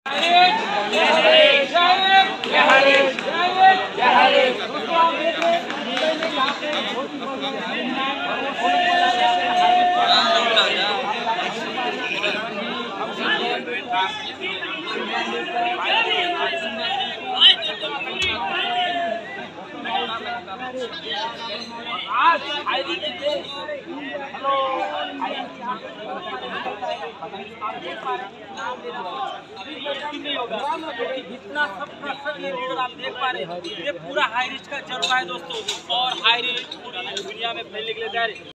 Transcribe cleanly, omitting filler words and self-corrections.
जितना सबका सब ये लीडर आप देख पा रहे हैं, ये पूरा हाई रिस्क का जज्बा है दोस्तों, और हाई रिस्क पूरी दुनिया में फैलने के लिए तैयार है।